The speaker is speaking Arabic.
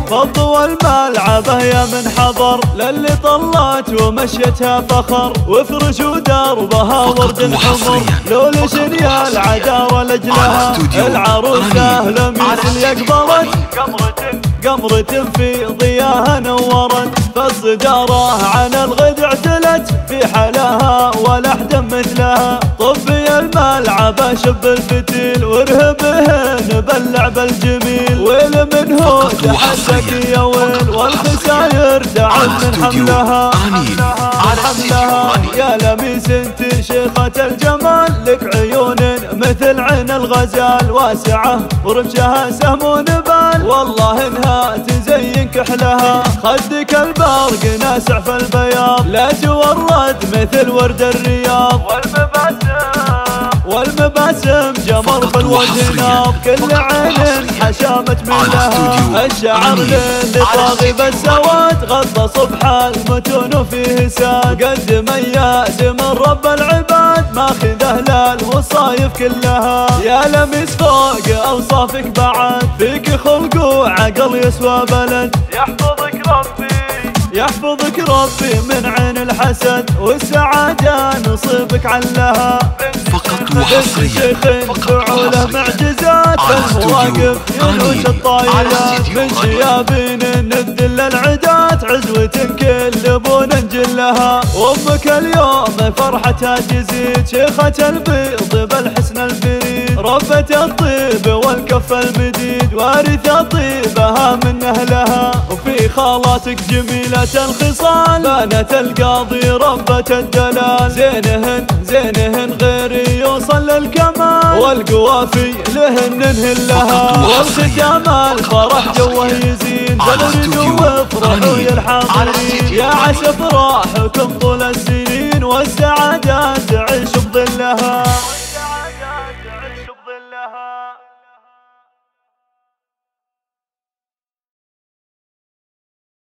فض والملعبة يا من حضر للي طلت ومشيتها فخر وافرشوا دربها ورد حمر لولشن يا العداوة لجلها العروسة لميس يقبلت قمرة في ضياها نورت فالصدارة عن الغد اعتلت في حلاها ولا احد مثلها طبي الملعبة شب الفتيل وارهبهن باللعب الجميل ويل منه تحدك يا ويل والخساير تعد من حملها يا لميس انت شيخة الجمال لك عيون مثل عين الغزال واسعة ورمشها سهم ونبال والله انها تزين كحلها خدك البرق ناسع في البياض لا تورد مثل ورد الرياض والمباسم جمر في الوجه ناض كل عين حشامت منها الشعر اللي طاغي بالسواد غطى صبح المتون وفيه ساد قد مياس من رب العباد ماخذه للوصايف كلها يا لميس فوق اوصافك بعد فيك خلق وعقل يسوى بلد يحفظك ربي من عين الحسد والسعادة نصيبك علها فقط وحصريا شيخ فعوله معجزات بالمواقف ينوش الطايلات من شيابين نذل العدات عزوة كل بون نجلها وامك اليوم فرحتها تزيد شيخة البيض بالحسن الفريد ربة الطيب والكف المديد وارثة طيبها من اهلها وفي خالاتك جميلة الخصال بنت القاضي ربة الدلال زينهن غير يوصل للكمال والقوافي لهن نهلها والختام الفرح جوه يزين جلد وافرحوا يا الحاضرين يا عسى افراحكم طول السنين والسعادة تعيش بظلها.